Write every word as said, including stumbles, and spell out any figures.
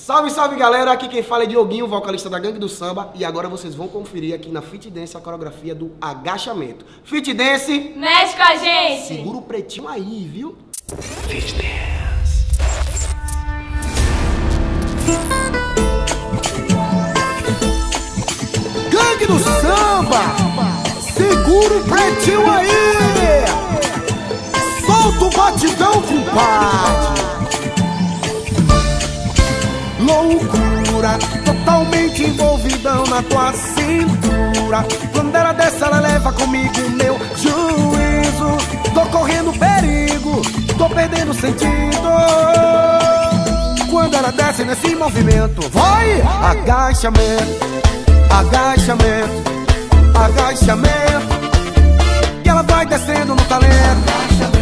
Salve, salve galera, aqui quem fala é Dioguinho, vocalista da Gangue do Samba. E agora vocês vão conferir aqui na Fit Dance a coreografia do agachamento. Fit Dance, mexe com a gente! Segura o pretinho aí, viu? Fit Dance. Gangue do Samba, segura o pretinho aí. Solta o batidão, compadre. Loucura, totalmente envolvidão na tua cintura. Quando ela desce, ela leva comigo meu juízo. Tô correndo perigo, tô perdendo sentido. Quando ela desce nesse movimento, vai! Agachamento, agachamento, agachamento. E ela vai descendo no talento.